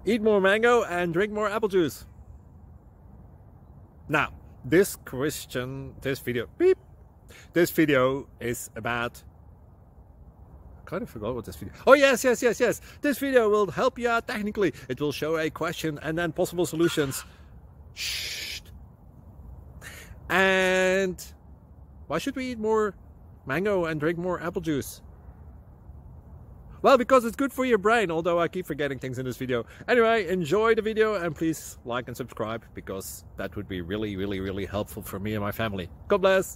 Eat more mango and drink more apple juice. Now, this video is about... I kind of forgot what this video... Oh, yes. This video will help you out technically. It will show a question and then possible solutions. Shh. And why should we eat more mango and drink more apple juice? Well, because it's good for your brain, although I keep forgetting things in this video. Anyway, enjoy the video and please like and subscribe, because that would be really helpful for me and my family. God bless!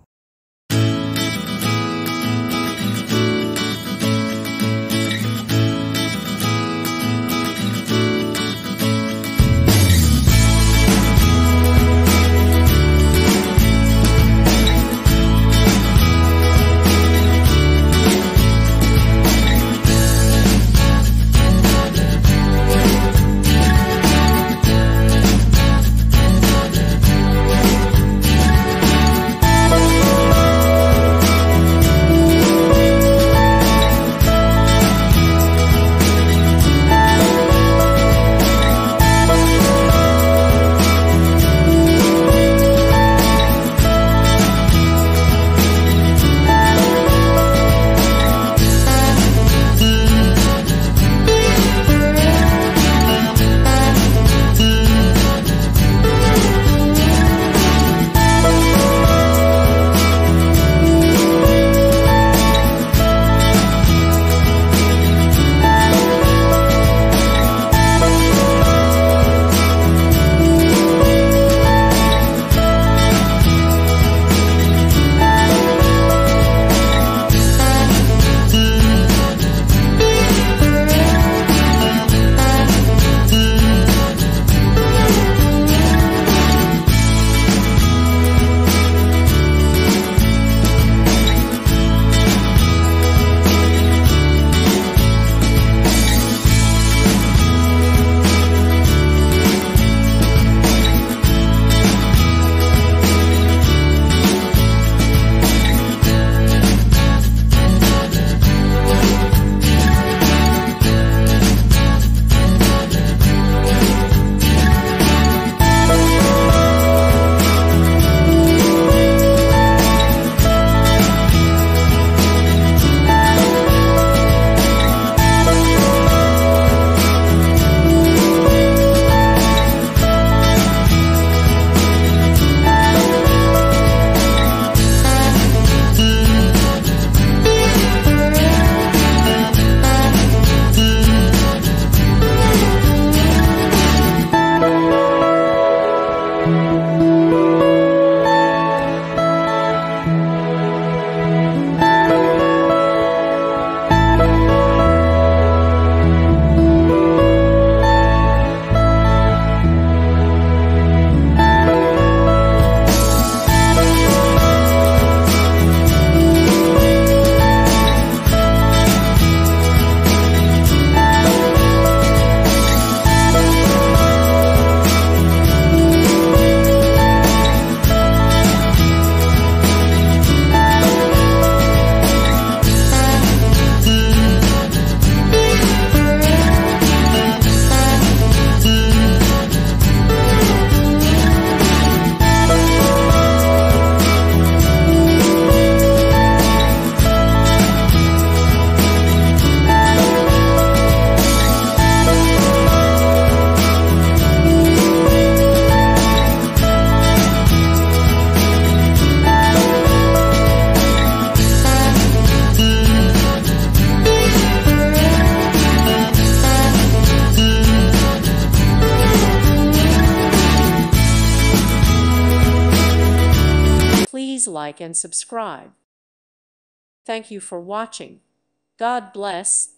Please like and subscribe. Thank you for watching. God bless.